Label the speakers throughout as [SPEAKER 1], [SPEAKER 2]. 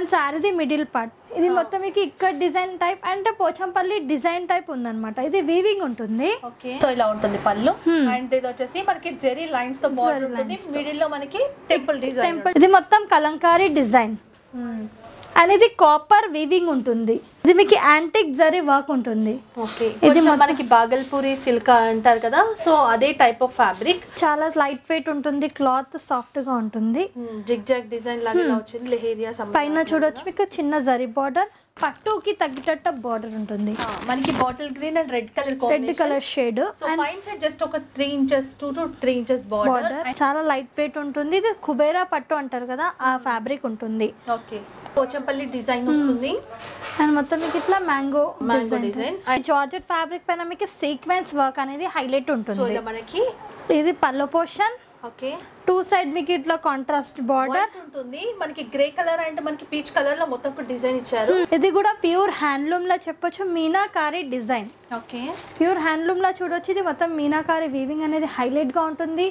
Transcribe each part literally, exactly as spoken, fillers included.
[SPEAKER 1] And సారీది middle part ఇది మొత్తం మీకు ఇక్కడ డిజైన్ టైప్ అంటే పోచంపల్లి డిజైన్ టైప్ ఉందన్నమాట. ఇది వీవింగ్ ఉంటుంది.
[SPEAKER 2] ఓకే సో ఇలా ఉంటుంది పళ్ళు అండ్ ఇది వచ్చేసి మనకి జెరీ లైన్స్ తో బార్డర్ ఉంటుంది. మిడిల్ లో మనకి టెంపుల్ డిజైన్.
[SPEAKER 1] ఇది మొత్తం కలంకారీ డిజైన్ అండ్ ఇది కాపర్ వీవింగ్ ఉంటుంది. ఇది మీకు యాంటిక్ జరీ వర్క్ ఉంటుంది.
[SPEAKER 2] ఓకే ఇది మనకి బాగల్పూరి సిల్క్ అంటారు కదా, సో అదే టైప్ ఆఫ్ ఫ్యాబ్రిక్.
[SPEAKER 1] చాలా లైట్ వెయిట్ ఉంటుంది, క్లాత్ సాఫ్ట్ గా ఉంటుంది.
[SPEAKER 2] జిగ్ జాగ్ డిజైన్ లాగా వచ్చింది. లెహేరియా
[SPEAKER 1] పైన చూడొచ్చు మీకు చిన్న జరీ బార్డర్, పట్టుకి తగ్గేటట్టు బార్డర్ ఉంటుంది.
[SPEAKER 2] మనకి bottle green and red colour
[SPEAKER 1] red colour shade.
[SPEAKER 2] పైన సైడ్ జస్ట్ ఒక three inches two to three inches border.
[SPEAKER 1] చాలా లైట్ వెయిట్ ఉంటుంది. ఇది కుబేరా పట్టు అంటారు కదా, ఆ ఫ్యాబ్రిక్ ఉంటుంది.
[SPEAKER 2] ఓకే పోచంపల్లి డిజైన్ వస్తుంది
[SPEAKER 1] అండ్ మొత్తం మీకు ఇట్లా mango
[SPEAKER 2] mango design.
[SPEAKER 1] Georgette fabric పైన మీకు సీక్వెన్స్ వర్క్ అనేది హైలైట్ ఉంటుంది.
[SPEAKER 2] సో ఇలా మనకి
[SPEAKER 1] ఇది పల్లో పోర్షన్.
[SPEAKER 2] ఓకే
[SPEAKER 1] టూ సైడ్ మీకు ఇట్లా కాంట్రాస్ట్ బార్డర్
[SPEAKER 2] ఉంటుంది. మనకి గ్రే కలర్ అండ్ మనకి పీచ్ కలర్ లో మొత్తం డిజైన్ ఇచ్చారు.
[SPEAKER 1] ఇది కూడా ప్యూర్ హ్యాండ్లూమ్ లా చెప్పొచ్చు, meenakari design.
[SPEAKER 2] Okay
[SPEAKER 1] pure handloom లా చూడొచ్చు. ఇది మొత్తం మీనాకారి వీవింగ్ అనేది హైలైట్ గా ఉంటుంది.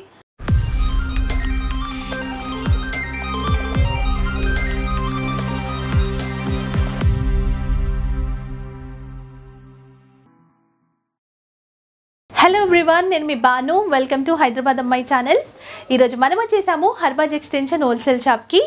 [SPEAKER 2] హలో ఎవ్రీవన్, నేను మీ Banu. Welcome to Hyderabad Ammayi channel. ఈరోజు మనం వచ్చేసాము హర్బాజ్ ఎక్స్టెన్షన్ హోల్సేల్ షాప్కి.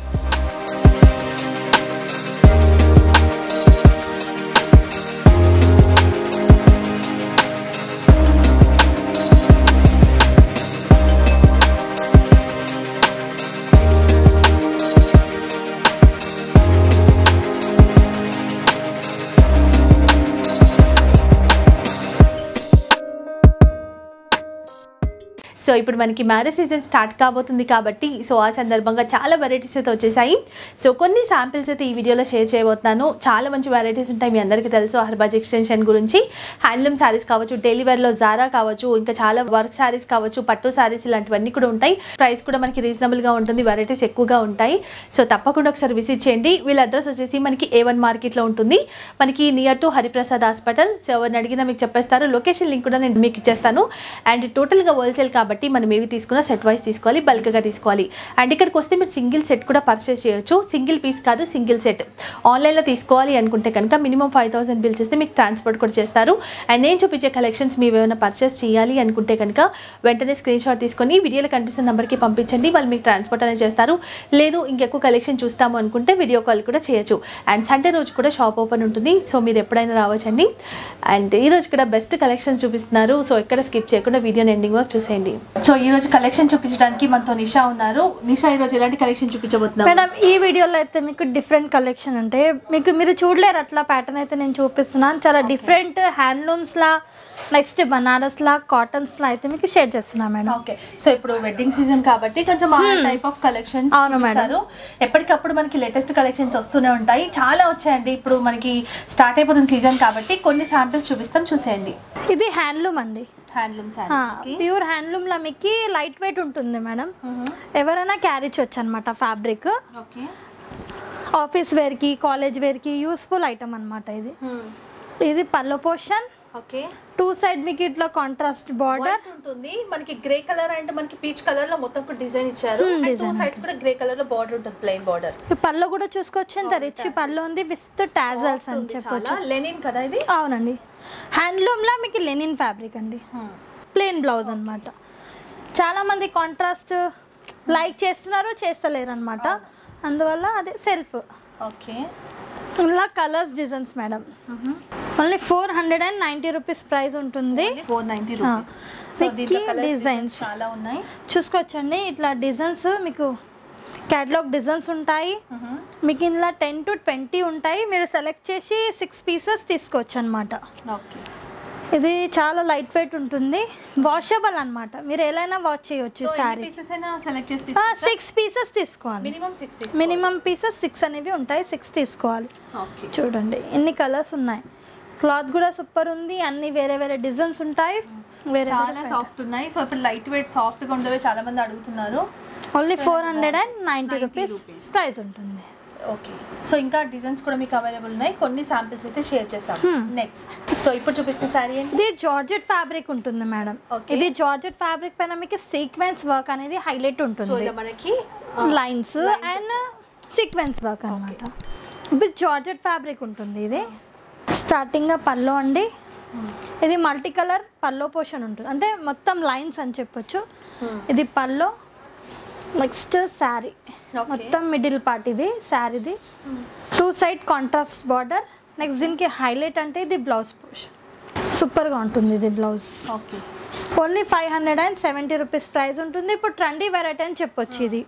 [SPEAKER 2] సో ఇప్పుడు మనకి మ్యారేజ్ సీజన్ స్టార్ట్ కాబోతుంది కాబట్టి సో ఆ సందర్భంగా చాలా వెరైటీస్ అయితే వచ్చేసాయి. సో కొన్ని శాంపిల్స్ అయితే ఈ వీడియోలో షేర్ చేయబోతున్నాను. చాలా మంచి వెరైటీస్ ఉంటాయి, మీ అందరికీ తెలుసు హర్బాజ్ ఎక్స్టెన్షన్ గురించి. హ్యాండ్లూమ్ శారీస్ కావచ్చు, డైలీ వేర్లో జారా కావచ్చు, ఇంకా చాలా వర్క్ శారీస్ కావచ్చు, పట్టు శారీస్ ఇలాంటివన్నీ కూడా ఉంటాయి. ప్రైస్ కూడా మనకి రీజనబుల్గా ఉంటుంది, వెరైటీస్ ఎక్కువగా ఉంటాయి. సో తప్పకుండా ఒకసారి విజిట్ చేయండి. వీళ్ళ అడ్రస్ వచ్చేసి మనకి ఏ వన్ మార్కెట్లో ఉంటుంది, మనకి near to Hariprasad hospital. So ఎవరిని అడిగినా మీకు చెప్పేస్తారు. లొకేషన్ లింక్ కూడా నేను మీకు ఇచ్చేస్తాను. అండ్ టోటల్గా హోల్సేల్ కాబట్టి మనం ఏవి తీసుకున్నా సెట్ వైజ్ తీసుకోవాలి, బల్క్గా తీసుకోవాలి. అండ్ ఇక్కడికి వస్తే మీరు సింగిల్ సెట్ కూడా పర్చేస్ చేయొచ్చు. సింగిల్ పీస్ కాదు, సింగిల్ సెట్. ఆన్లైన్లో తీసుకోవాలి అనుకుంటే కనుక మినిమం ఫైవ్ థౌసండ్ బిల్ చేస్తే మీకు ట్రాన్స్పోర్ట్ కూడా చేస్తారు. అండ్ నేను చూపించే కలెక్షన్స్ మీరు ఏమైనా పర్చేస్ చేయాలి అనుకుంటే కనుక వెంటనే స్క్రీన్ షాట్ తీసుకొని వీడియోలో కనిపిస్తున్న నెంబర్కి పంపించండి, వాళ్ళు మీకు ట్రాన్స్పోర్ట్ అనేది చేస్తారు. లేదు ఇంకెక్కువ కలెక్షన్ చూస్తాము అనుకుంటే వీడియో కాల్ కూడా చేయొచ్చు. అండ్ సండే రోజు కూడా షాప్ ఓపెన్ ఉంటుంది, సో మీరు ఎప్పుడైనా రావచ్చండి. అండ్ ఈరోజు కూడా బెస్ట్ కలెక్షన్స్ చూపిస్తున్నారు, సో ఎక్కడ స్కిప్ చేయకుండా వీడియోని ఎండింగ్ వరకు చూసేయండి. సో ఈ రోజు కలెక్షన్ చూపించడానికి మనతో నిషా ఉన్నారు. నిషా ఈ రోజు ఎలాంటి కలెక్షన్ చూపించబోతున్నారు
[SPEAKER 1] మేడం? ఈ వీడియోలో అయితే మీకు డిఫరెంట్ కలెక్షన్ అంటే మీకు మీరు చూడలేరు అట్లా ప్యాటర్న్ అయితే నేను చూపిస్తున్నాను. చాలా డిఫరెంట్ హ్యాండ్లూమ్స్ లా, నెక్స్ట్ బనారస్ లా, కాటన్స్ లా అయితే మీకు షేర్ చేస్తున్నాను మేడం.
[SPEAKER 2] ఓకే సో ఇప్పుడు వెడ్డింగ్ సీజన్ కాబట్టి కొంచెం ఆ టైప్ ఆఫ్ కలెక్షన్స్ చూపిస్తారు. ఎప్పటికప్పుడు మనకి లేటెస్ట్ కలెక్షన్స్ వస్తూనే ఉంటాయి, చాలా వచ్చాయండి. ఇప్పుడు మనకి స్టార్ట్ అయిపోతుంది సీజన్ కాబట్టి కొన్ని శాంపిల్స్ చూపిస్తాం, చూసేయండి.
[SPEAKER 1] ఇది హ్యాండ్లూమ్ అండి,
[SPEAKER 2] హ్యాండ్లూమ్
[SPEAKER 1] ప్యూర్ హ్యాండ్లూమ్ లా మీకు లైట్ వెయిట్ ఉంటుంది మేడం. ఎవరైనా క్యారీ చేయొచ్చు అనమాట ఫ్యాబ్రిక్.
[SPEAKER 2] ఓకే
[SPEAKER 1] ఆఫీస్ వేర్ కి, కాలేజ్ వేర్ కి యూస్ఫుల్ ఐటమ్ అనమాట ఇది. ఇది పల్లో పోర్షన్.
[SPEAKER 2] ఓకే
[SPEAKER 1] టూ సైడ్ మీకు ఇట్లా కాంట్రాస్ట్ బార్డర్
[SPEAKER 2] ఉంటుంది. మనకి గ్రే కలర్ అండ్ మనకి పీచ్ కలర్ లో మొత్తం డిజైన్ ఇచ్చారు. అండ్ టూ సైడ్స్ కూడా గ్రే కలర్ లో బార్డర్ ఉంటుంది, ప్లెయిన్ బార్డర్.
[SPEAKER 1] పల్లో కూడా చూసుకోవచ్చు, ఎంత రిచ్ పల్లో ఉంది విత్ టాజల్స్ అని చెప్పొచ్చు.
[SPEAKER 2] లెనిన్ కదా ఇది?
[SPEAKER 1] అవునండి, హ్యాండ్లూమ్ లా మీకు లెనిన్ ఫ్యాబ్రిక్ అండి. ప్లెయిన్ బ్లౌజ్ అనమాట. చాలా మంది కాంట్రాస్ట్ లైక్ చేస్తున్నారు, చేస్తలేరు అనమాట, అందువల్ల అదే సెల్ఫ్.
[SPEAKER 2] ఓకే
[SPEAKER 1] ఇలా colours designs madam. Only four hundred and ninety rupees price ఉంటుంది.
[SPEAKER 2] Four ninety rupees. సో దీంట్లో డిజైన్స్ చాలా ఉన్నాయి,
[SPEAKER 1] చూసుకోవచ్చండి. ఇట్లా డిజైన్స్ మీకు క్యాటలాగ్ డిజైన్స్ ఉంటాయి. మీకు ఇందులో టెన్ టు ట్వంటీ ఉంటాయి, మీరు సెలెక్ట్ చేసి సిక్స్ పీసెస్ తీసుకోవచ్చు అనమాట.
[SPEAKER 2] ఓకే
[SPEAKER 1] ఇది చాలా లైట్ వెయిట్ ఉంటుంది, వాషబుల్ అనమాట, మీరు ఎలా వాష్ చేయొచ్చు. సారీ సిక్స్ పీసెస్ తీసుకోవాలి, మినిమం పీసెస్ సిక్స్ అనేవి ఉంటాయి, సిక్స్ తీసుకోవాలి. చూడండి ఎన్ని కలర్స్ ఉన్నాయి, క్లాత్ కూడా సూపర్ ఉంది, అన్ని వేరే వేరే డిజైన్స్ ఉంటాయి, వేరే
[SPEAKER 2] చాలా సాఫ్ట్ ఉన్నాయి. సో ఇప్పుడు లైట్ వెయిట్ సాఫ్ట్ గా ఉండేవి చాలా మంది అడుగుతున్నారు.
[SPEAKER 1] Only four hundred and ninety rupees price ఉంటుంది.
[SPEAKER 2] ఓకే సో ఇంకా డిజైన్స్ కూడా మీకు అవైలబుల్ ఉన్నాయి, కొన్ని శాంపిల్స్ అయితే షేర్ చేస్తాం. నెక్స్ట్ సో ఇప్పుడు చూపిస్తున్న సారీ ఏంటి?
[SPEAKER 1] ఇది జార్జెట్ ఫ్యాబ్రిక్ ఉంటుంది మేడం. ఇది జార్జెట్ ఫ్యాబ్రిక్ పైన మీకు సీక్వెన్స్ వర్క్ అనేది హైలైట్ ఉంటుంది.
[SPEAKER 2] సో మనకి
[SPEAKER 1] లైన్స్ అండ్ సీక్వెన్స్ వర్క్ అనమాట. విత్ జార్జెట్ ఫ్యాబ్రిక్ ఉంటుంది. ఇది స్టార్టింగ్గా పల్లో అండి. ఇది మల్టీ కలర్ పల్లో పోర్షన్ ఉంటుంది, అంటే మొత్తం లైన్స్ అని చెప్పొచ్చు. ఇది పల్లో. నెక్స్ట్ శారీ మొత్తం మిడిల్ పార్ట్ ఇది శారీది. Two side contrast border. Next దీనికి హైలైట్ అంటే ఇది బ్లౌజ్ పోర్షన్. సూపర్గా ఉంటుంది ఇది blouse.
[SPEAKER 2] Okay,
[SPEAKER 1] only five hundred and seventy rupees price ఉంటుంది. ఇప్పుడు ట్రెండీ వెరైటీ అని చెప్పొచ్చు. ఇది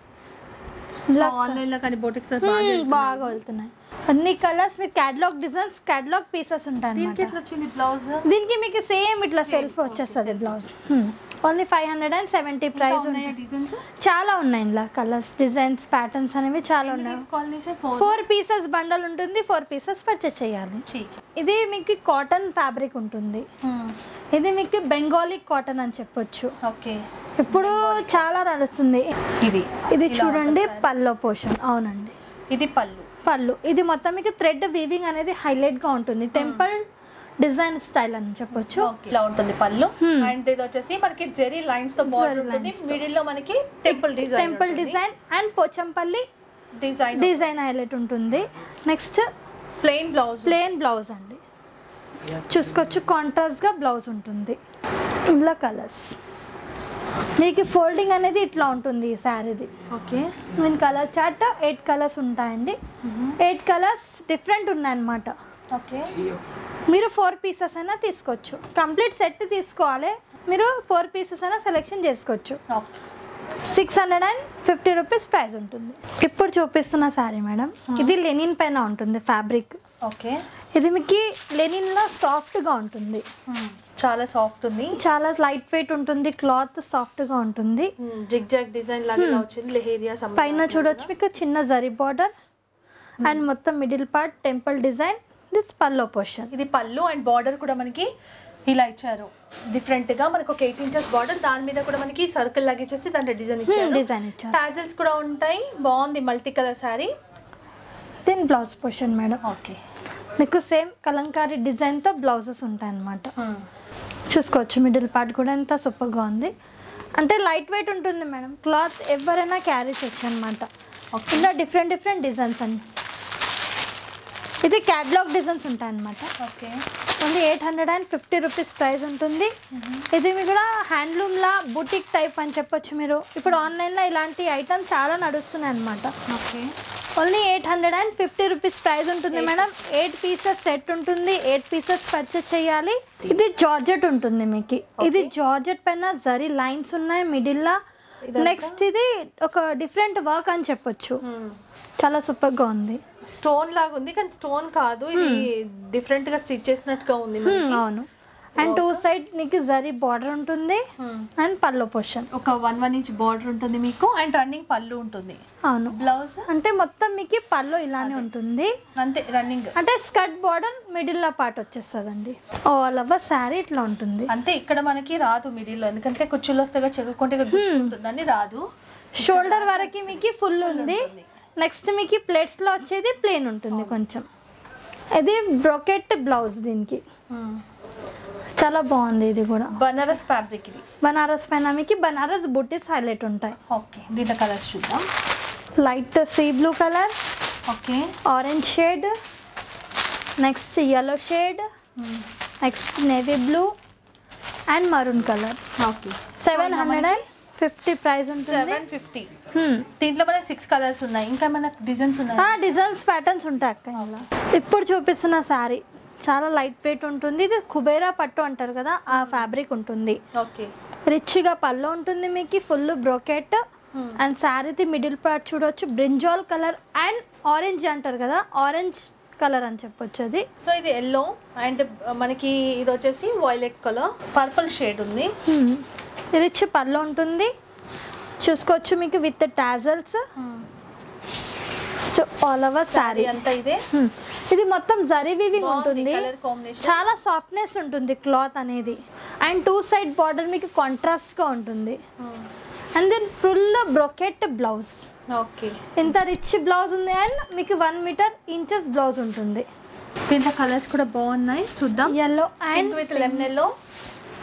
[SPEAKER 2] ఆన్లైన్లో కానీ బోటిక్స్
[SPEAKER 1] బాగా వెళ్తున్నాయి. అన్ని కలర్స్ మీకు క్యాటలాగ్ డిజైన్స్, క్యాటలాగ్ పీసెస్ ఉంటాయి.
[SPEAKER 2] బ్లౌజ్
[SPEAKER 1] దీనికి మీకు సేమ్ ఇట్లా సెల్ఫ్ వచ్చేస్తుంది blouse. Only five hundred and seventy price. చాలా ఉన్నాయి ఇలా కలర్స్, డిజైన్స్, ప్యాటర్న్స్ అనేవి చాలా ఉన్నాయి. ఫోర్ పీసెస్ బండల్ ఉంటుంది, ఫోర్ పీసెస్ పర్చేస్ చేయాలి. ఇది మీకు కాటన్ ఫ్యాబ్రిక్ ఉంటుంది. ఇది మీకు బెంగాలీ కాటన్ అని చెప్పొచ్చు.
[SPEAKER 2] ఓకే,
[SPEAKER 1] ఇప్పుడు చాలా నడుస్తుంది ఇది. ఇది చూడండి పల్లో పోర్షన్. అవునండి,
[SPEAKER 2] ఇది పళ్ళు.
[SPEAKER 1] పళ్ళు ఇది మొత్తం మీకు థ్రెడ్ వీవింగ్ అనేది హైలైట్ గా ఉంటుంది. టెంపుల్ డిజైన్ స్టైల్ అని చెప్పొచ్చు.
[SPEAKER 2] ఇట్లా ఉంటుంది పళ్ళు. అండ్ ఇది వచ్చేసి మనకి జెరీ లైన్స్ తో బార్డర్ ఉంటుంది. మిడిల్ లో మనకి temple design
[SPEAKER 1] temple design and Pochampally
[SPEAKER 2] design
[SPEAKER 1] design highlight ఉంటుంది. Next
[SPEAKER 2] plain blouse.
[SPEAKER 1] Plain blouse అండి, చూసుకోవచ్చు. కాంట్రాస్ట్ గా బ్లౌజ్ ఉంటుంది. ఇలా కలర్స్ మీకు ఫోల్డింగ్ అనేది ఇట్లా ఉంటుంది ఈ శారీది.
[SPEAKER 2] Okay,
[SPEAKER 1] mean colour chart eight colours ఉంటాయండి. ఎయిట్ కలర్స్ డిఫరెంట్ ఉన్నాయన్నమాట.
[SPEAKER 2] ఓకే,
[SPEAKER 1] మీరు ఫోర్ పీసెస్ అయినా తీసుకోవచ్చు. కంప్లీట్ సెట్ తీసుకోవాలి. మీరు ఫోర్ పీసెస్ అయినా సెలెక్షన్ చేసుకోవచ్చు. Six hundred and fifty rupees price ఉంటుంది. ఇప్పుడు చూపిస్తున్న శారీ మేడం, ఇది లెనిన్ పైన ఉంటుంది ఫ్యాబ్రిక్.
[SPEAKER 2] ఓకే,
[SPEAKER 1] ఇది మీకు లెనిన్ లో సాఫ్ట్ గా ఉంటుంది.
[SPEAKER 2] చాలా సాఫ్ట్ ఉంది,
[SPEAKER 1] చాలా లైట్ వెయిట్ ఉంటుంది. క్లాత్ సాఫ్ట్ గా ఉంటుంది.
[SPEAKER 2] జిగ్ జాగ్ డిజైన్ లాగా వచ్చింది. లెహేరియా
[SPEAKER 1] పైన చూడొచ్చు మీకు చిన్న జరీ బార్డర్ అండ్ మొత్తం middle part temple design. This pallu portion.
[SPEAKER 2] ఇది పళ్ళు అండ్ బార్డర్ కూడా మనకి ఇలా ఇచ్చారు డిఫరెంట్ గా. మనకి ఒక ఎయిట్ ఇంచెస్ బార్డర్, దాని మీద కూడా మనకి సర్కిల్ లాగా ఇచ్చేసి దాంట్లో డిజైన్ ఇచ్చారు.
[SPEAKER 1] డిజైన్ ఇచ్చారు.
[SPEAKER 2] టాజిల్స్ కూడా ఉంటాయి. బాగుంది మల్టీ కలర్ శారీ.
[SPEAKER 1] దీని బ్లౌజ్ పోర్షన్ మేడం.
[SPEAKER 2] ఓకే,
[SPEAKER 1] మీకు సేమ్ కలంకారీ డిజైన్ తో బ్లౌజెస్ ఉంటాయి అన్నమాట. చూసుకోవచ్చు. మిడిల్ పార్ట్ కూడా ఎంత సూపర్గా ఉంది. అంటే లైట్ వెయిట్ ఉంటుంది మేడం. క్లాత్ ఎవరైనా క్యారీ చేయొచ్చు అనమాట. ఇలా డిఫరెంట్ డిఫరెంట్ డిజైన్స్ అండి. ఇది క్యాటలాగ్ డిజైన్స్ ఉంటాయి అన్నమాట.
[SPEAKER 2] Okay,
[SPEAKER 1] only eight hundred and fifty rupees price ఉంటుంది. ఇది మీ కూడా హ్యాండ్లూమ్లా బుటిక్ టైప్ అని చెప్పొచ్చు మీరు. ఇప్పుడు ఆన్లైన్లో ఇలాంటి ఐటమ్స్ చాలా నడుస్తున్నాయి అనమాట.
[SPEAKER 2] Okay,
[SPEAKER 1] only eight hundred and fifty rupees price ఉంటుంది మేడం. ఎయిట్ పీసెస్ సెట్ ఉంటుంది. ఎయిట్ పీసెస్ పర్చేస్ చేయాలి. ఇది జార్జెట్ ఉంటుంది మీకు. ఇది జార్జెట్ పైన జరీ లైన్స్ ఉన్నాయి మిడిల్ లా. నెక్స్ట్ ఇది ఒక డిఫరెంట్ వర్క్ అని చెప్పొచ్చు. చాలా సూపర్ గా ఉంది.
[SPEAKER 2] స్టోన్ లాగా ఉంది కానీ స్టోన్ కాదు, ఇది డిఫరెంట్ గా స్టిచ్ చేసినట్టుగా ఉంది.
[SPEAKER 1] అవును. అండ్ టూ సైడ్ నీకు జరీ బార్డర్ ఉంటుంది అండ్ పల్లో పోర్షన్.
[SPEAKER 2] ఒక వన్ వన్ ఇంచ్ బార్డర్ ఉంటుంది మీకు అండ్ రన్నింగ్ పళ్ళు ఉంటుంది.
[SPEAKER 1] అవును.
[SPEAKER 2] బ్లౌజ్
[SPEAKER 1] అంటే మొత్తం మీకు పల్లో ఇలానే ఉంటుంది.
[SPEAKER 2] అంతే, రన్నింగ్
[SPEAKER 1] అంటే స్కర్ట్ బార్డర్ మిడిల్ లో పార్ట్ వచ్చేస్తుందండి. ఆల్ ఓవర్ శారీ ఇట్లా ఉంటుంది.
[SPEAKER 2] అంతే, ఇక్కడ మనకి రాదు మిడిల్ లో, ఎందుకంటే కుచ్చులు వస్తే చెక్కుకుంటే గుచ్చుకుంటుందని రాదు.
[SPEAKER 1] షోల్డర్ వరకు మీకు ఫుల్ ఉంది. నెక్స్ట్ మీకు ప్లేట్స్ లో వచ్చేది ప్లేన్ ఉంటుంది కొంచెం. ఇది బ్రోకెట్ బ్లౌజ్ దీనికి. చాలా బాగుంది. ఇది కూడా
[SPEAKER 2] బనారస్ ఫ్యాబ్రిక్. ఇది
[SPEAKER 1] బనారస్ పైన మీకు బనారస్ బుట్టీస్ హైలైట్ ఉంటాయి.
[SPEAKER 2] ఓకే, దీంట్లో కలర్స్ చూద్దాం.
[SPEAKER 1] Light sea blue colour,
[SPEAKER 2] okay,
[SPEAKER 1] orange shade, next yellow shade, next navy blue and maroon colour.
[SPEAKER 2] Okay,
[SPEAKER 1] seven hundred and fifty price ఉంటుంది.
[SPEAKER 2] Seven fifty. దీంట్లో మనకి సిక్స్ కలర్స్ ఉన్నాయి. ఇంకా మనకు డిజైన్స్ ఉన్నాయి.
[SPEAKER 1] డిజైన్స్ ప్యాటర్న్స్ ఉంటాయి అక్క. ఇలా ఇప్పుడు చూపిస్తున్న శారీ చాలా లైట్ వెయిట్ ఉంటుంది. ఇది కుబేరా పట్టు అంటారు కదా, ఆ ఫ్యాబ్రిక్ ఉంటుంది.
[SPEAKER 2] ఓకే,
[SPEAKER 1] రిచ్ గా పళ్ళు ఉంటుంది మీకు. ఫుల్ బ్రోకెట్ అండ్ శారీది మిడిల్ పార్ట్ చూడొచ్చు. బ్రింజాల్ కలర్ అండ్ ఆరెంజ్ అంటారు కదా, ఆరెంజ్ కలర్ అని చెప్పొచ్చు అది.
[SPEAKER 2] సో ఇది ఎల్లో అండ్ మనకి ఇది వచ్చేసి వైలెట్ కలర్, పర్పుల్ షేడ్ ఉంది.
[SPEAKER 1] రిచ్ పళ్ళు ఉంటుంది. చూసుకోవచ్చు మీకు with tassels. All over sari
[SPEAKER 2] అంతా ఇదే.
[SPEAKER 1] ఇది మొత్తం జరీ వీవింగ్ ఉంటుంది. చాలా సాఫ్ట్నెస్ ఉంటుంది క్లాత్ అనేది. అండ్ టూ సైడ్ బార్డర్ మీకు కాంట్రాస్ట్ గా ఉంటుంది. And then full brocade blouse.
[SPEAKER 2] Okay,
[SPEAKER 1] ఇంత రిచ్ బ్లౌజ్ ఉంది. అండ్ మీకు వన్ మీటర్ ఇంచెస్ బ్లౌజ్ ఉంటుంది.
[SPEAKER 2] దీంట్లో కలర్స్ కూడా బాగున్నాయి, చూద్దాం.
[SPEAKER 1] yellow
[SPEAKER 2] and with lemon yellow,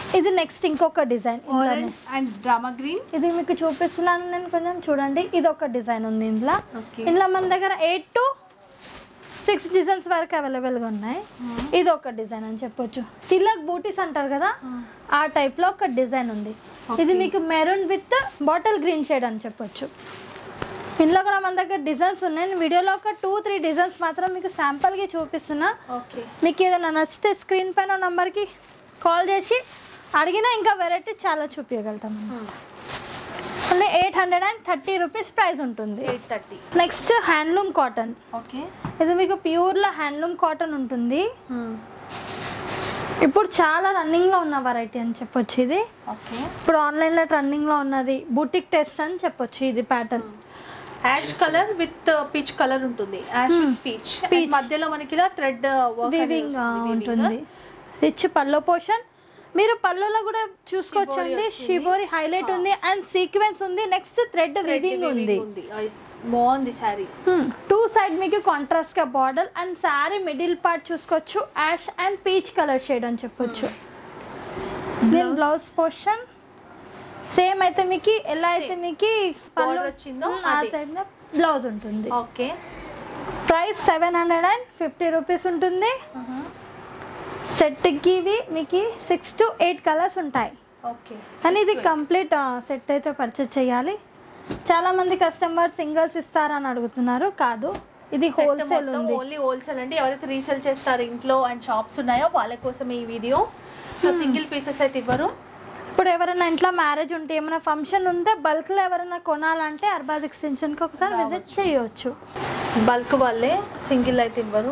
[SPEAKER 1] ఇది నెక్స్ట్ ఇంకొక డిజైన్
[SPEAKER 2] ఆరెంజ్ అండ్ డ్రామా గ్రీన్.
[SPEAKER 1] ఇది మీకు చూపిస్తున్నాను నేను, కొంచెం చూడండి. ఇది ఒక డిజైన్ ఉంది ఇందులో. ఇందులో మన దగ్గర ఎయిట్ టు సిక్స్ డిజైన్స్ వరకు అవైలబుల్గా ఉన్నాయి. ఇది ఒక డిజైన్ అని చెప్పొచ్చు. తిలక్ బూటీస్ అంటారు కదా, ఆ టైప్లో ఒక డిజైన్ ఉంది. ఇది మీకు maroon with bottle green shade అని చెప్పొచ్చు. ఇందులో కూడా మన దగ్గర డిజైన్స్ ఉన్నాయి. వీడియోలో ఒక టూ త్రీ డిజైన్స్ మాత్రం మీకు శాంపుల్గా చూపిస్తున్నా. మీకు ఏదైనా నచ్చితే స్క్రీన్ పైన నంబర్కి కాల్ చేసి అడిగినా ఇంకా వెరైటీ చాలా చూపించగలుగుతాం. Only eight hundred and thirty rupees price ఉంటుంది.
[SPEAKER 2] Eight thirty.
[SPEAKER 1] Next handloom cotton.
[SPEAKER 2] Okay,
[SPEAKER 1] ఇది మీకు ప్యూర్లో హ్యాండ్లూమ్ కాటన్ ఉంటుంది. ఇప్పుడు చాలా రన్నింగ్లో ఉన్న వెరైటీ అని చెప్పొచ్చు ఇది.
[SPEAKER 2] ఓకే,
[SPEAKER 1] ఇప్పుడు ఆన్లైన్లో రన్నింగ్లో ఉన్నది బూటిక్ టెస్ట్ అని చెప్పొచ్చు. ఇది pattern
[SPEAKER 2] ash colour with peach colour ఉంటుంది. యాష్ విత్ పీచ్, మధ్యలో మనకి ఇలా థ్రెడ్
[SPEAKER 1] వీవింగ్ ఉంటుంది. Rich pallu portion. మీరు పల్లోలో కూడా చూసుకోవచ్చండి. షిబోరి హైలైట్ ఉంది అండ్ సీక్వెన్స్ ఉంది. నెక్స్ట్ థ్రెడ్ వీవింగ్ ఉంది.
[SPEAKER 2] బాగుంది సారీ.
[SPEAKER 1] టూ సైడ్ మీకు కాంట్రాస్ట్ గా border and sari middle part చూసుకోవచ్చు. Ash and peach colour shade అని చెప్పొచ్చు. దీని బ్లౌజ్ పోర్షన్ సేమ్ అయితే మీకు ఎలా అయితే మీకు పళ్ళు వచ్చిందో ఆ సైడ్ బ్లౌజ్ ఉంటుంది.
[SPEAKER 2] Okay,
[SPEAKER 1] price seven hundred and fifty rupees ఉంటుంది. సెట్కి ఇవి మీకు సిక్స్ టు ఎయిట్ కలర్స్ ఉంటాయి.
[SPEAKER 2] ఓకే,
[SPEAKER 1] కానీ ఇది కంప్లీట్ సెట్ అయితే పర్చేస్ చేయాలి. చాలా మంది కస్టమర్ సింగిల్స్ ఇస్తారని అడుగుతున్నారు. కాదు, ఇది హోల్సేల్ ఉంది.
[SPEAKER 2] ఓన్లీ హోల్సేల్ అండి. ఎవరైతే రీసేల్ చేస్తారు ఇంట్లో అండ్ షాప్స్ ఉన్నాయో వాళ్ళ కోసం ఈ వీడియో. సో సింగిల్ పీసెస్ అయితే ఇవ్వరు.
[SPEAKER 1] ఇప్పుడు ఎవరైనా ఇంట్లో మ్యారేజ్ ఉంటే ఏమైనా ఫంక్షన్ ఉంటే బల్క్లో ఎవరైనా కొనాలంటే అర్బాజ్ ఎక్స్టెన్షన్కి ఒకసారి విజిట్ చేయవచ్చు.
[SPEAKER 2] బల్క్ వాళ్ళే, సింగిల్ అయితే ఇవ్వరు.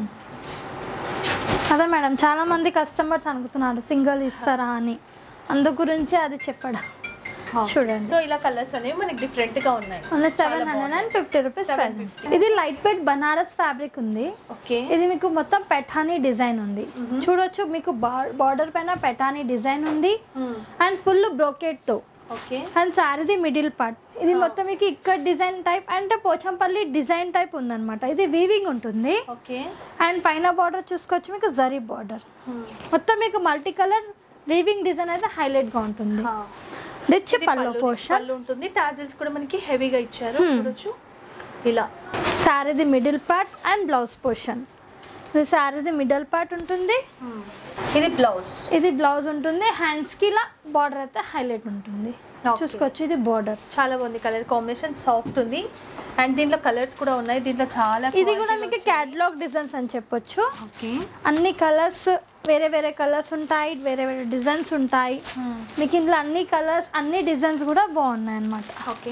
[SPEAKER 1] అదే మేడం, చాలా మంది కస్టమర్స్ అనుకుతున్నారు సింగిల్ ఇస్తారా అని, అందు గురించి అది చెప్పడం. చూడండి,
[SPEAKER 2] సో ఇలా కలర్స్ అనేవి మనకి డిఫరెంట్ గా ఉన్నాయి.
[SPEAKER 1] Only seven hundred and fifty rupees. ఇది లైట్ వెయిట్ బనారస్ ఫ్యాబ్రిక్ ఉంది.
[SPEAKER 2] ఓకే,
[SPEAKER 1] ఇది మీకు మొత్తం పెఠానీ డిజైన్ ఉంది. చూడొచ్చు, మీకు బార్డర్ పైన పెఠానీ డిజైన్ ఉంది అండ్ ఫుల్ బ్రోకెట్ తో.
[SPEAKER 2] ఓకే,
[SPEAKER 1] అండ్ సారీది మిడిల్ పార్ట్. ఇది మొత్తం మీకు ఇక్కడ డిజైన్ టైప్ అంటే పోచంపల్లి డిజైన్ టైప్ ఉందన్నమాట. ఇది వీవింగ్ ఉంటుంది.
[SPEAKER 2] ఓకే,
[SPEAKER 1] అండ్ పైన బార్డర్ చూసుకోవచ్చు మీకు జరీ బార్డర్. మొత్తం మీకు మల్టీ కలర్ వీవింగ్ డిజైన్ అయితే హైలైట్ గా ఉంటుంది. రిచ్ పళ్ళు పోర్షన్
[SPEAKER 2] ఉంటుంది. టాజిల్స్ కూడా మనకి హెవీగా ఇచ్చారు. చూడొచ్చు ఇలా.
[SPEAKER 1] సారీది middle part and blouse portion. ఇది సారీది మిడిల్ పార్ట్ ఉంటుంది.
[SPEAKER 2] ఇది బ్లౌజ్.
[SPEAKER 1] ఇది బ్లౌజ్ ఉంటుంది. హ్యాండ్స్ కి ఇలా బార్డర్ అయితే హైలైట్ ఉంటుంది. చూసుకోవచ్చు, ఇది బార్డర్
[SPEAKER 2] చాలా బాగుంది. కలర్ కాంబినేషన్ సాఫ్ట్ ఉంది అండ్ దీంట్లో కలర్స్ కూడా ఉన్నాయి. దీంట్లో చాలా,
[SPEAKER 1] ఇది కూడా మీకు క్యాటలాగ్ డిజైన్స్ అని చెప్పొచ్చు.
[SPEAKER 2] ఓకే,
[SPEAKER 1] అన్ని కలర్స్ వేరే వేరే కలర్స్ ఉంటాయి, వేరే వేరే డిజైన్స్ ఉంటాయి. మీకు ఇందులో అన్ని కలర్స్ అన్ని డిజైన్స్ కూడా బాగున్నాయి అన్నమాట.
[SPEAKER 2] ఓకే,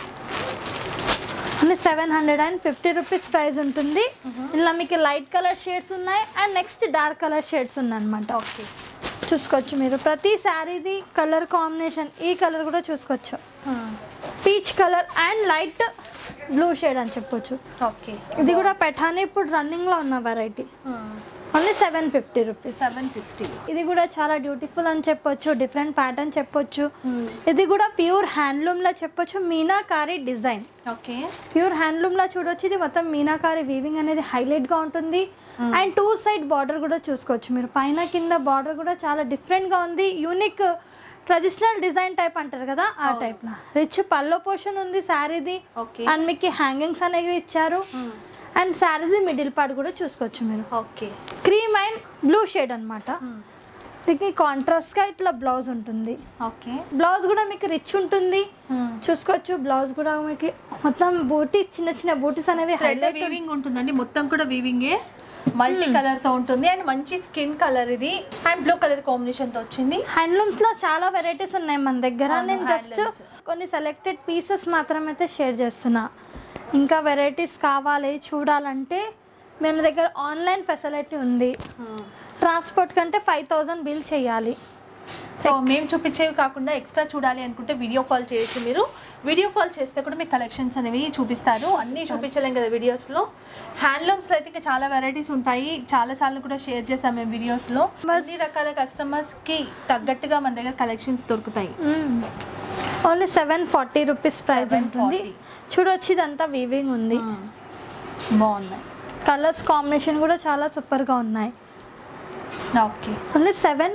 [SPEAKER 1] అన్ని seven hundred and fifty rupees price ఉంటుంది. ఇందులో మీకు లైట్ కలర్ షేడ్స్ ఉన్నాయి and next dark colour shades ఉన్నాయి అనమాట.
[SPEAKER 2] ఓకే,
[SPEAKER 1] చూసుకోవచ్చు మీరు ప్రతి శారీది కలర్ కాంబినేషన్. ఈ కలర్ కూడా చూసుకోవచ్చు, peach colour and light blue shade అని చెప్పొచ్చు.
[SPEAKER 2] ఓకే,
[SPEAKER 1] ఇది కూడా పెఠానీ ఇప్పుడు రన్నింగ్ లో ఉన్న variety. Only seven fifty rupees.
[SPEAKER 2] Seven fifty.
[SPEAKER 1] ఇది కూడా చాలా బ్యూటిఫుల్ అని చెప్పొచ్చు. డిఫరెంట్ ప్యాటర్న్ చెప్పొచ్చు. ఇది కూడా ప్యూర్ హ్యాండ్లూమ్ లో చెప్పొచ్చు. Meenakari design.
[SPEAKER 2] Okay,
[SPEAKER 1] pure handloom లో చూడొచ్చు. ఇది మొత్తం మీనాకారి వీవింగ్ అనేది హైలైట్ గా ఉంటుంది. అండ్ టూ సైడ్ బార్డర్ కూడా చూసుకోవచ్చు మీరు. పైన కింద బార్డర్ కూడా చాలా డిఫరెంట్ గా ఉంది. యూనిక్ ట్రెడిషనల్ డిజైన్ టైప్ అంటారు కదా, ఆ టైప్ లా. రిచ్ పల్లో పోర్షన్ ఉంది శారీది. అండ్ మీకు హ్యాంగింగ్స్ అనేవి ఇచ్చారు. అండ్ శారీది మిడిల్ పార్ట్ కూడా చూసుకోవచ్చు మీరు.
[SPEAKER 2] Okay,
[SPEAKER 1] cream and blue shade అనమాట. దీనికి కాంట్రాస్ట్ గా ఇట్లా బ్లౌజ్ ఉంటుంది.
[SPEAKER 2] ఓకే,
[SPEAKER 1] బ్లౌజ్ కూడా మీకు రిచ్ ఉంటుంది. చూసుకోవచ్చు, బ్లౌజ్ కూడా మీకు మొత్తం బూటీ చిన్న చిన్న బూటీస్ అనేవి హైలైట్
[SPEAKER 2] వీవింగ్ ఉంటుందండి. మొత్తం కూడా వీవింగే, మల్టీ కలర్ తో ఉంటుంది అండ్ మంచి స్కిన్ కలర్ ఇది అండ్ బ్లూ కలర్ కాంబినేషన్ తో వచ్చింది.
[SPEAKER 1] హ్యాండ్లూమ్స్ లో చాలా వెరైటీస్ ఉన్నాయి మన దగ్గర. నేను జస్ట్ కొన్ని సెలెక్టెడ్ పీసెస్ మాత్రమే అయితే షేర్ చేస్తున్నా. ఇంకా వెరైటీస్ కావాలి చూడాలంటే మన దగ్గర ఆన్లైన్ ఫెసిలిటీ ఉంది. ట్రాన్స్పోర్ట్ కంటే ఫైవ్ థౌజండ్ బిల్ చేయాలి.
[SPEAKER 2] సో మేము చూపించేవి కాకుండా ఎక్స్ట్రా చూడాలి అనుకుంటే వీడియో కాల్ చేయొచ్చు మీరు. వీడియో కాల్ చేస్తే కూడా మీకు కలెక్షన్స్ అనేవి చూపిస్తారు. అన్నీ చూపించలేం కదా వీడియోస్లో. హ్యాండ్లూమ్స్లో అయితే ఇంకా చాలా వెరైటీస్ ఉంటాయి. చాలా సార్లు కూడా షేర్ చేస్తాం మేము వీడియోస్లో. అన్ని రకాల కస్టమర్స్కి తగ్గట్టుగా మన దగ్గర కలెక్షన్స్ దొరుకుతాయి.
[SPEAKER 1] Only seven forty rupees price ఉంటుంది. చూడొచ్చు, ఇదంతా వీవింగ్ ఉంది.
[SPEAKER 2] బాగున్నాయి.
[SPEAKER 1] కలర్స్ కాంబినేషన్ కూడా చాలా సూపర్గా ఉన్నాయి.
[SPEAKER 2] Okay,
[SPEAKER 1] only seven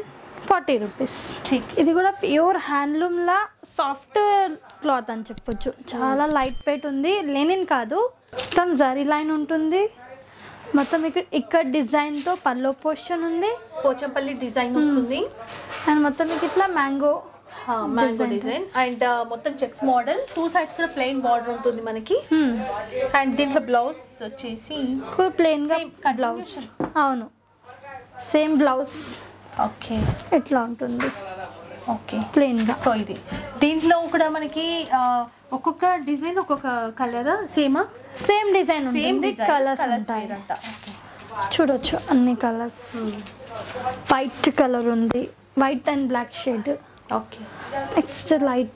[SPEAKER 1] forty rupees. ఇది కూడా ప్యూర్ హ్యాండ్లూమ్ లా సాఫ్ట్ క్లాత్ అని చెప్పొచ్చు. చాలా లైట్ వెయిట్ ఉంది, లెనిన్ కాదు. మొత్తం జరీ లైన్ ఉంటుంది. మొత్తం ఇక్కడ ఇక్కడ డిజైన్ తో పల్లో పోర్షన్ ఉంది,
[SPEAKER 2] పోచంపల్లి డిజైన్ వస్తుంది.
[SPEAKER 1] అండ్ మొత్తం మీకు ఇట్లా మ్యాంగో
[SPEAKER 2] మ్యాంగో డిజైన్ అండ్ మొత్తం చెక్స్ మోడల్. టూ సైడ్స్ కూడా ప్లెయిన్ బార్డర్ ఉంటుంది మనకి. అండ్ దీంట్లో బ్లౌజ్ వచ్చేసి
[SPEAKER 1] ప్లెయిన్ గా బ్లౌజ్. అవును, సేమ్ బ్లౌజ్.
[SPEAKER 2] ఓకే,
[SPEAKER 1] ఎట్లా ఉంటుంది.
[SPEAKER 2] ఓకే,
[SPEAKER 1] ప్లెయిన్ గా.
[SPEAKER 2] సో ఇది దీంట్లో కూడా మనకి ఒక్కొక్క డిజైన్ ఒక్కొక్క కలర్ సేమా?
[SPEAKER 1] సేమ్ డిజైన్ ఉంటుంది, కలర్స్ ఉంటాయి. చూడొచ్చు అన్ని కలర్స్. వైట్ కలర్ ఉంది, white and black shade.
[SPEAKER 2] Okay,
[SPEAKER 1] next light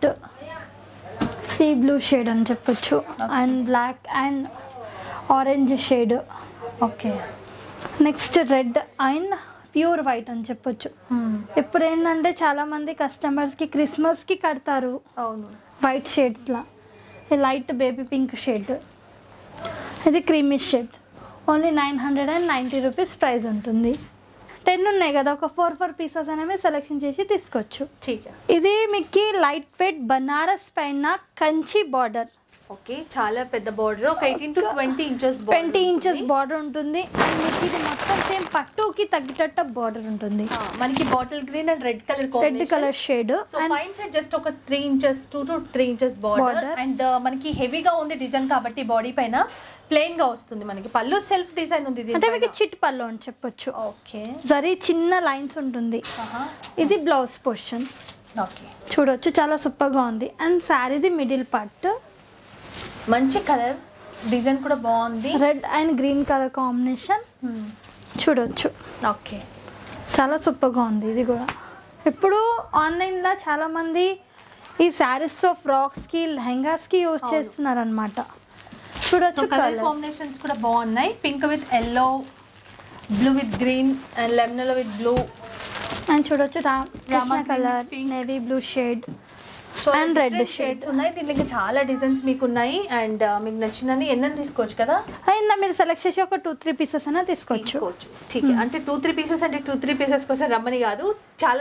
[SPEAKER 1] sea blue shade అని చెప్పొచ్చు. And black and orange shade.
[SPEAKER 2] Okay, next
[SPEAKER 1] red and pure white అని చెప్పొచ్చు. ఇప్పుడు ఏంటంటే చాలా మంది కస్టమర్స్ కి క్రిస్మస్ కి కడతారు.
[SPEAKER 2] అవును,
[SPEAKER 1] వైట్ షేడ్స్ లా. లైట్ బేబీ పింక్ షేడ్, ఇది creamy shade. Only nine hundred and ninety rupees price ఉంటుంది. టెన్ ఉన్నాయి కదా, ఒక ఫోర్ ఫోర్ పీసెస్ అనేవి సెలెక్షన్ చేసి తీసుకోవచ్చు. ఇది మీకు లైట్ వెయిట్ బనారస్ పైన కంచి బార్డర్.
[SPEAKER 2] ఓకే, చాలా పెద్ద బార్డర్, ఒక eighteen to twenty inches
[SPEAKER 1] twenty inches border ఉంటుంది. అండ్ మీకు ఇది మొత్తం సేమ్ పట్టుకి తగ్గేటట్టు బార్డర్ ఉంటుంది.
[SPEAKER 2] మనకి bottle green and red colour
[SPEAKER 1] red colour shade.
[SPEAKER 2] పైన సైడ్ జస్ట్ ఒక three inches two to three inches border. And మనకి హెవీగా ఉంది డిజైన్ కాబట్టి బాడీ పైన ప్లెయిన్ గా వస్తుంది. మనకి పళ్ళు సెల్ఫ్ డిజైన్ ఉంది,
[SPEAKER 1] అంటే మీకు చిట్ పళ్ళు అని చెప్పొచ్చు.
[SPEAKER 2] ఓకే,
[SPEAKER 1] జరీ చిన్న లైన్స్ ఉంటుంది. ఇది బ్లౌజ్ పోర్షన్.
[SPEAKER 2] ఓకే,
[SPEAKER 1] చూడొచ్చు చాలా సూపర్ గా ఉంది. అండ్ శారీది మిడిల్ పార్ట్
[SPEAKER 2] మంచి కలర్ డిజైన్ కూడా బాగుంది,
[SPEAKER 1] red and green colour combination. చూడొచ్చు.
[SPEAKER 2] ఓకే,
[SPEAKER 1] చాలా సూపర్గా ఉంది. ఇది కూడా ఇప్పుడు ఆన్లైన్లో చాలామంది ఈ శారీస్తో ఫ్రాక్స్కి లెహంగాస్కి యూజ్ చేస్తున్నారు అనమాట. చూడొచ్చు
[SPEAKER 2] కలర్ కాంబినేషన్స్ కూడా బాగున్నాయి. Pink with yellow, blue with green and lemon with blue.
[SPEAKER 1] And చూడొచ్చు rama colour, navy blue shade and red shades
[SPEAKER 2] ఉన్నాయి. దీనికి చాలా డిజైన్స్ మీకు ఉన్నాయి. అండ్ మీకు నచ్చినని ఎన్న తీసుకోవచ్చు కదా.
[SPEAKER 1] అయినా మీరు సెలెక్ట్ చేసి ఒక టూ త్రీ పీసెస్ అయినా తీసుకోవచ్చు.
[SPEAKER 2] ఠీక్, అంటే టూ త్రీ పీసెస్ అంటే టూ త్రీ పీసెస్ కోసం రమ్మని కాదు, చాలా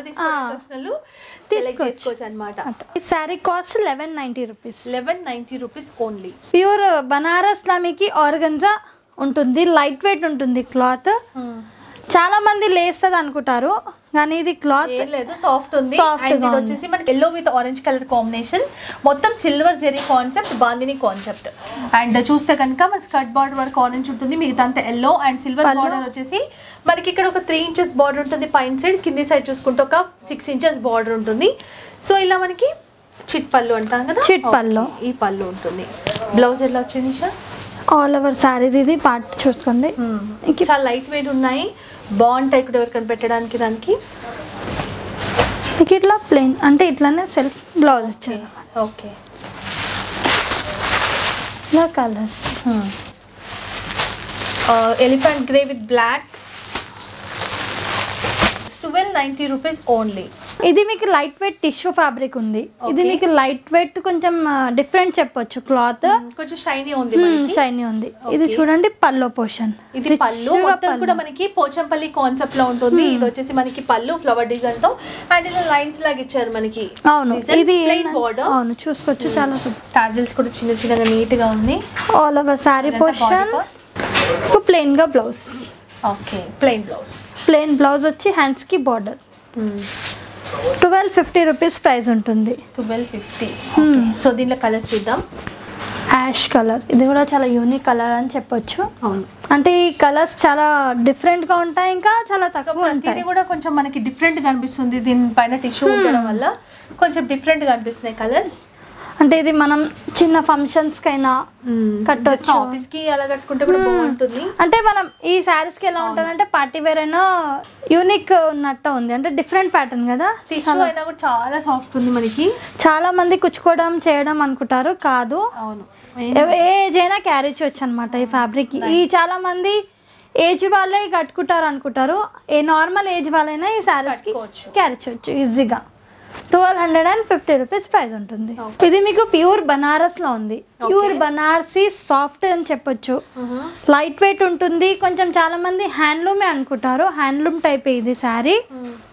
[SPEAKER 2] తీసుకోవచ్చు అనమాట.
[SPEAKER 1] ఈ sari cost eleven ninety rupees.
[SPEAKER 2] Eleven ninety rupees only.
[SPEAKER 1] Pure Banaras లామీకి ఆర్గంజా ఉంటుంది, లైట్ వెయిట్ ఉంటుంది క్లాత్. చాలా మంది లేస్తుంది అనుకుంటారు కానీ ఇది క్లాత్
[SPEAKER 2] ఏం లేదు, సాఫ్ట్ ఉంది. అండ్ ఇది వచ్చేసి మనకి yellow with orange colour combination, మొత్తం silver zari concept, bandhani concept. And చూస్తే కనుక మన స్కర్ట్ బార్డర్ వరకు ఆరెంజ్ ఉంటుంది, మిగతా అంతా ఎల్లో. అండ్ సిల్వర్ బార్డర్ వచ్చేసి మనకి ఇక్కడ ఒక త్రీ ఇంచెస్ బార్డర్ ఉంటుంది పైన సైడ్, కింది సైడ్ చూసుకుంటే ఒక సిక్స్ ఇంచెస్ బార్డర్ ఉంటుంది. సో ఇలా మనకి చిట్ పళ్ళు అంటాం కదా,
[SPEAKER 1] చిట్ పళ్ళు.
[SPEAKER 2] ఈ పళ్ళు ఉంటుంది. బ్లౌజ్ ఎలా వచ్చింది నిషా?
[SPEAKER 1] ఆల్ ఓవర్ శారీ ఇది పార్ట్ చూసుకోండి.
[SPEAKER 2] చాలా లైట్ వెయిట్ ఉన్నాయి, బాగుంటాయి ఇక్కడ ఎవరికైనా పెట్టడానికి. దానికి
[SPEAKER 1] మీకు ఇట్లా ప్లెయిన్ అంటే ఇట్లానే సెల్ఫ్ బ్లౌజ్ ఇచ్చారు.
[SPEAKER 2] ఓకే,
[SPEAKER 1] ఇలా colours
[SPEAKER 2] elephant grey with black, twelve ninety rupees only.
[SPEAKER 1] ఇది మీకు లైట్ వెయిట్ టిష్యూ ఫ్యాబ్రిక్ ఉంది. ఇది మీకు లైట్ వెయిట్ కొంచెం డిఫరెంట్ చెప్పొచ్చు. క్లాత్
[SPEAKER 2] కొంచెం షైనీ ఉంది,
[SPEAKER 1] షైనీ ఉంది. ఇది చూడండి పల్లో పోర్షన్.
[SPEAKER 2] ఇది పళ్ళు మొత్తం కూడా మనకి పోచంపల్లి కాన్సెప్ట్ లో ఉంటుంది. ఇది వచ్చేసి మనకి పళ్ళు ఫ్లవర్ డిజైన్ తో అండ్ ఇలా లైన్స్ లాగా ఇచ్చారు మనకి.
[SPEAKER 1] అవును, ఇది ప్లెయిన్ బోర్డర్. అవును, చూసుకోవచ్చు చాలా
[SPEAKER 2] టాజిల్స్ కూడా చిన్న చిన్నగా నీట్ గా ఉంది.
[SPEAKER 1] All over saree portion, plain గా blouse.
[SPEAKER 2] Okay, plain blouse.
[SPEAKER 1] Plain blouse వచ్చి హ్యాండ్స్ కి border. Twelve fifty rupees price ఉంటుంది.
[SPEAKER 2] Twelve fifty. సో దీనిలో కలర్స్ చూద్దాం.
[SPEAKER 1] యాష్ కలర్, ఇది కూడా చాలా యూనిక్ కలర్ అని చెప్పొచ్చు.
[SPEAKER 2] అవును,
[SPEAKER 1] అంటే ఈ కలర్స్ చాలా డిఫరెంట్ గా ఉంటాయి, ఇంకా చాలా తక్కువ ఉంటాయి.
[SPEAKER 2] ఇది కూడా కొంచెం మనకి డిఫరెంట్ గా అనిపిస్తుంది, దీనిపైన టిష్యూ ఉండడం వల్ల కొంచెం డిఫరెంట్ గా అనిపిస్తున్నాయి కలర్స్.
[SPEAKER 1] అంటే ఇది మనం చిన్న ఫంక్షన్స్ కైనా కట్టొచ్చు,
[SPEAKER 2] ఆఫీస్ కి అలా కట్టుకుంటే కూడా బాగుంటుంది.
[SPEAKER 1] అంటే మనం ఈ శారీస్ కి ఎలా ఉంటుందంటే పార్టీ వేర్ అయినా యూనిక్ ఉన్నట్టు ఉంది, అంటే డిఫరెంట్ ప్యాటర్న్ కదా.
[SPEAKER 2] టిష్యూ అయినా కూడా చాలా సాఫ్ట్ ఉంది మనకి.
[SPEAKER 1] చాలా మంది కుచ్చుకోవడం చేయడం అనుకుంటారు, కాదు.
[SPEAKER 2] అవును,
[SPEAKER 1] ఏ ఏజ్ అయినా క్యారీ చేయొచ్చు అనమాట ఈ ఫ్యాబ్రిక్. ఈ చాలా మంది ఏజ్ వాళ్ళే కట్టుకుంటారు అనుకుంటారు, ఏ నార్మల్ ఏజ్ వాళ్ళైనా ఈ శారీస్ క్యారీ చేయొచ్చు ఈజీగా. Twelve hundred and fifty rupees price ఉంటుంది. ఇది మీకు ప్యూర్ బనారస్ లో ఉంది. ప్యూర్ బనారసి సాఫ్ట్ అని చెప్పొచ్చు, లైట్ వెయిట్ ఉంటుంది. కొంచెం చాలా మంది హ్యాండ్లూమే అనుకుంటారు, హ్యాండ్లూమ్ టైప్ ఇది శారీ.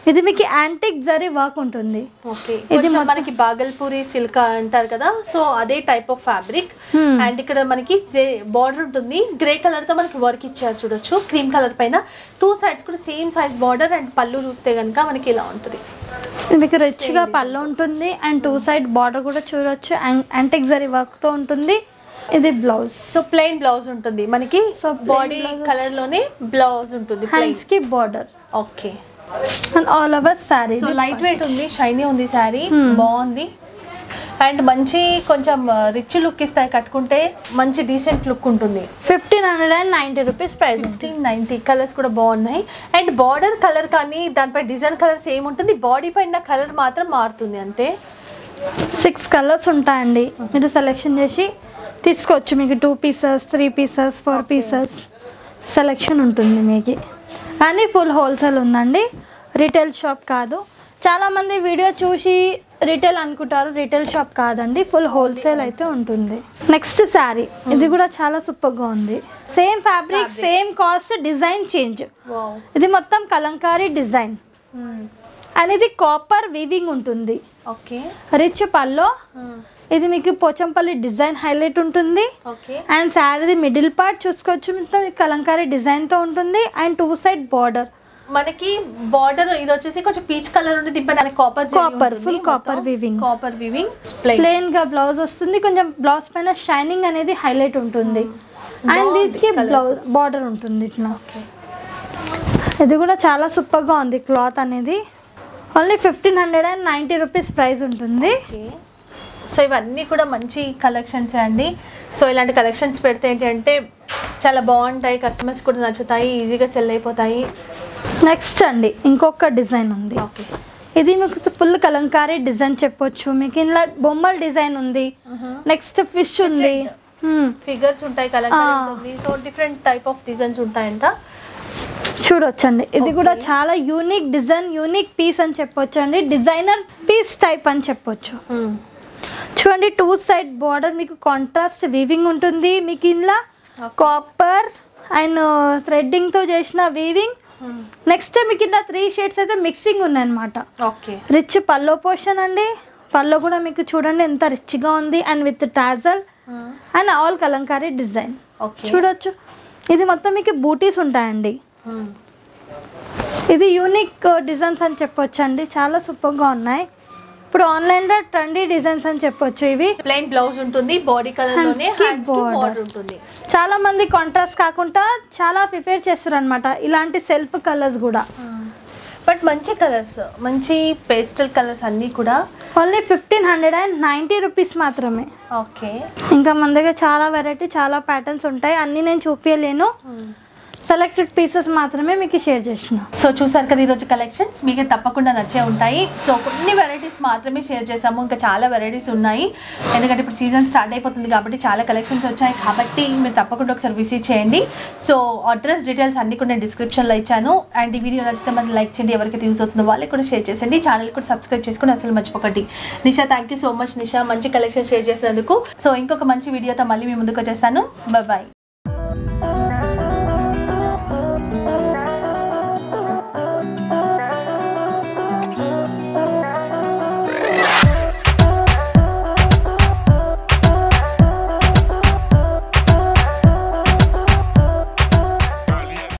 [SPEAKER 1] ఇది మీకు యాంటిక్ జరీ వర్క్ ఉంటుంది.
[SPEAKER 2] ఓకే, ఇది మనకి బాగల్పూరి సిల్క్ అంటారు కదా, సో అదే టైప్ ఆఫ్ ఫ్యాబ్రిక్. అండ్ ఇక్కడ మనకి బార్డర్ ఉంటుంది, గ్రే కలర్ తో మనకి వర్క్ ఇచ్చారు చూడొచ్చు, క్రీమ్ కలర్ పైన టూ సైడ్స్ కూడా సేమ్ సైజ్ బార్డర్. అండ్ పళ్ళు చూస్తే కనుక మనకి ఇలా ఉంటుంది,
[SPEAKER 1] మీకు రిచ్ గా పళ్ళు ఉంటుంది. అండ్ టూ సైడ్ బార్డర్ కూడా చూడొచ్చు, యాంటిక్ జరీ వర్క్ తో ఉంటుంది. ఇది బ్లౌజ్,
[SPEAKER 2] సో ప్లెయిన్ బ్లౌజ్ ఉంటుంది మనకి. సో బాడీ కలర్ లోనే బ్లౌజ్ ఉంటుంది,
[SPEAKER 1] హ్యాండ్స్ కి border.
[SPEAKER 2] Okay,
[SPEAKER 1] and all over saree.
[SPEAKER 2] So light weight ఉంది, షైనీ ఉంది సారీ, బాగుంది. అండ్ మంచి కొంచెం రిచ్ లుక్ ఇస్తాయి కట్టుకుంటే, మంచి డీసెంట్ లుక్ ఉంటుంది.
[SPEAKER 1] Fifteen hundred and ninety rupees price.
[SPEAKER 2] Fifteen ninety. Colours కూడా బాగున్నాయి. అండ్ బార్డర్ కలర్ కానీ దానిపై డిజైన్ కలర్ సేమ్ ఉంటుంది, బాడీ పైన కలర్ మాత్రం మారుతుంది అంతే.
[SPEAKER 1] సిక్స్ కలర్స్ ఉంటాయండి, మీరు సెలెక్షన్ చేసి తీసుకోవచ్చు. మీకు two pieces, three pieces, four pieces selection ఉంటుంది మీకు. కానీ ఫుల్ హోల్సేల్ ఉందండి, రిటైల్ షాప్ కాదు. చాలామంది వీడియో చూసి రిటైల్ అనుకుంటారు, రిటైల్ షాప్ కాదండి, ఫుల్ హోల్సేల్ అయితే ఉంటుంది. నెక్స్ట్ శారీ, ఇది కూడా చాలా సూపర్గా ఉంది. Same fabric, same cost, design change. ఇది మొత్తం కలంకారీ డిజైన్ అండ్ ఇది కాపర్ వీవింగ్ ఉంటుంది.
[SPEAKER 2] Okay,
[SPEAKER 1] rich pallu. ఇది మీకు పోచంపల్లి డిజైన్ హైలైట్ ఉంటుంది. అండ్ శారీ మిడిల్ పార్ట్ చూసుకోవచ్చు, మొత్తం కలంకారీ డిజైన్ తో ఉంటుంది. అండ్ టూ సైడ్ బార్డర్
[SPEAKER 2] మనకి బార్డర్ ఇది వచ్చేసి కొంచెం పీచ్ కలర్ ఉంది, దింపడానికి copper
[SPEAKER 1] copper full copper weaving.
[SPEAKER 2] Copper weaving
[SPEAKER 1] plain గా బ్లౌజ్ వస్తుంది, కొంచెం బ్లౌజ్ పైన షైనింగ్ అనేది హైలైట్ ఉంటుంది. అండ్ దీనికి బ్లౌజ్ బార్డర్ ఉంటుంది ఇట్లా. ఇది కూడా చాలా సూపర్ గా ఉంది క్లాత్ అనేది. Only fifteen hundred and ninety rupees price ఉంటుంది.
[SPEAKER 2] సో ఇవన్నీ కూడా మంచి కలెక్షన్స్ అండి. సో ఇలాంటి కలెక్షన్స్ పెడితే ఏంటంటే చాలా బాగుంటాయి, కస్టమర్స్ కూడా నచ్చుతాయి, ఈజీగా సెల్ అయిపోతాయి.
[SPEAKER 1] నెక్స్ట్ అండి ఇంకొక డిజైన్ ఉంది.
[SPEAKER 2] ఓకే,
[SPEAKER 1] ఇది మీకు ఫుల్ కలంకారీ డిజైన్ చెప్పొచ్చు. మీకు ఇలా బొమ్మల డిజైన్ ఉంది, నెక్స్ట్ ఫిష్ ఉంది,
[SPEAKER 2] ఫిగర్స్ ఉంటాయి, కలంకారీ ఉంటుంది. So different type of designs ఉంటాయంట,
[SPEAKER 1] చూడొచ్చండి. ఇది కూడా చాలా యూనిక్ డిజైన్, యూనిక్ పీస్ అని చెప్పొచ్చు అండి, డిజైనర్ పీస్ టైప్ అని చెప్పొచ్చు. చూడండి, టూ సైడ్ బార్డర్ మీకు కాంట్రాస్ట్ వీవింగ్ ఉంటుంది. మీకు ఇందులో కాపర్ అండ్ థ్రెడ్డింగ్ తో చేసిన వీవింగ్. నెక్స్ట్ మీకు ఇంట్లో త్రీ షేడ్స్ అయితే మిక్సింగ్ ఉన్నాయన్నమాట.
[SPEAKER 2] ఓకే,
[SPEAKER 1] రిచ్ పల్లో పోర్షన్ అండి. పల్లో కూడా మీకు చూడండి ఎంత రిచ్ గా ఉంది. And with tassel and all kalamkari design చూడొచ్చు. ఇది మొత్తం మీకు బూటీస్ ఉంటాయండి. ఇది యూనిక్ డిజైన్స్ అని చెప్పొచ్చు అండి, చాలా సూపర్గా ఉన్నాయి. ఇప్పుడు ఆన్లైన్ లో ట్రెండీ డిజైన్స్ అని చెప్పొచ్చు. ఇవి
[SPEAKER 2] ప్లెయిన్ బ్లౌజ్ ఉంటుంది, బాడీ కలర్ లోనే హ్యాండ్స్ కి బార్డర్ ఉంటుంది.
[SPEAKER 1] చాలా మంది కాంట్రాస్ట్ కాకుండా చాలా ప్రిపేర్ చేస్తారు అన్నమాట, ఇలాంటి సెల్ఫ్ కలర్స్ కూడా.
[SPEAKER 2] బట్ మంచి కలర్స్, మంచి పేస్టల్ కలర్స్ అన్నీ కూడా
[SPEAKER 1] only fifteen hundred and ninety rupees మాత్రమే.
[SPEAKER 2] ఓకే,
[SPEAKER 1] ఇంకా మన దగ్గర చాలా వెరైటీ, చాలా ప్యాటర్న్స్ ఉంటాయి, అన్నీ నేను చూపించలేను. సెలెక్టెడ్ పీసెస్ మాత్రమే మీకు షేర్ చేసిన.
[SPEAKER 2] సో చూసారు కదా ఈరోజు కలెక్షన్స్, మీకు తప్పకుండా నచ్చే ఉంటాయి. సో కొన్ని వెరైటీస్ మాత్రమే షేర్ చేసాము, ఇంకా చాలా వెరైటీస్ ఉన్నాయి. ఎందుకంటే ఇప్పుడు సీజన్ స్టార్ట్ అయిపోతుంది కాబట్టి చాలా కలెక్షన్స్ వచ్చాయి, కాబట్టి మీరు తప్పకుండా ఒకసారి విజిట్ చేయండి. సో అడ్రస్ డీటెయిల్స్ అన్ని కూడా నేను డిస్క్రిప్షన్లో ఇచ్చాను. అండ్ ఈ వీడియో నచ్చితే మనం లైక్ చేయండి, ఎవరికైతే యూజ్ అవుతుందో వాళ్ళకి కూడా షేర్ చేయండి. ఛానల్ కూడా సబ్స్క్రైబ్ చేసుకుని అసలు మర్చిపోకండి. Nisha, thank you so much Nisha, మంచి కలెక్షన్ షేర్ చేసినందుకు. సో ఇంకొక మంచి వీడియోతో మళ్ళీ మీ ముందుకు వచ్చేస్తాను. Bye bye.